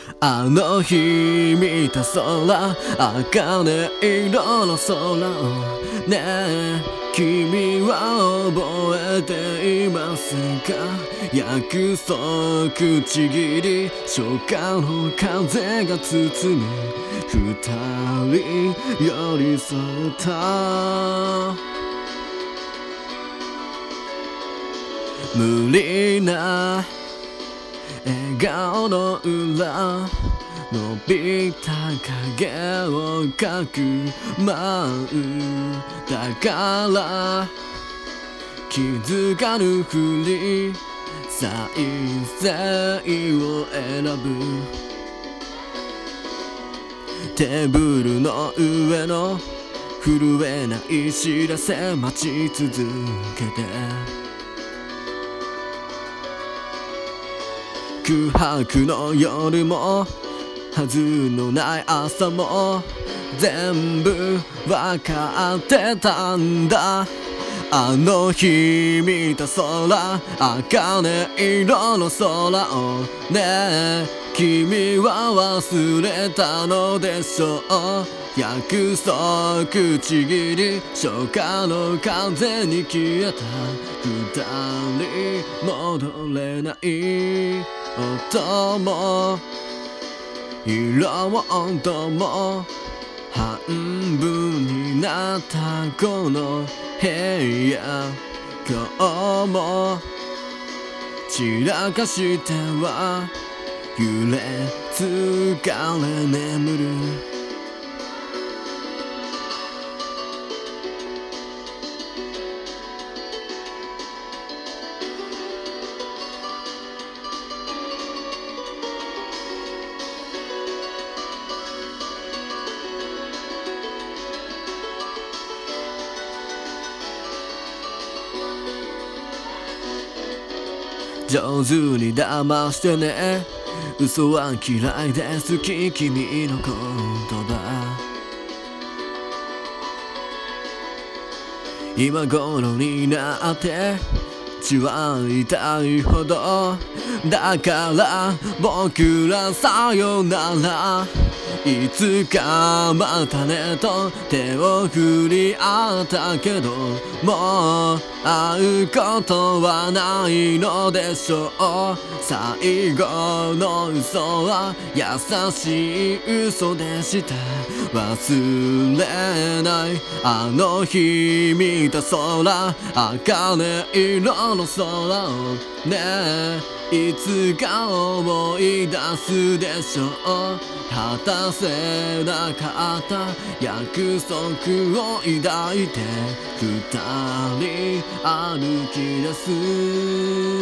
あの日見た空、茜色の空をねえ君は覚えていますか？約束ちぎり初夏の風が包む二人寄り添った無理な笑顔の裏伸びた影をかくまうだから気づかぬふり再生を選ぶテーブルの上の震えない知らせ待ち続けて空白の夜もはずのない朝も全部わかってたんだあの日見た空茜色の空をねえ君は忘れたのでしょう約束ちぎり初夏の風に消えた二人戻れない音も色も音も半分になったこの部屋今日も散らかしては揺れ疲れ眠る上手に騙してね嘘は嫌いで好き君の言葉今頃になって血は痛いほどだから僕らさよならいつかまたねと手を振り合ったけどもう会うことはないのでしょう最後の嘘は優しい嘘でした忘れないあの日見た空茜色の空をねえいつか思い出すでしょう果たせなかった約束を抱いて二人歩き出す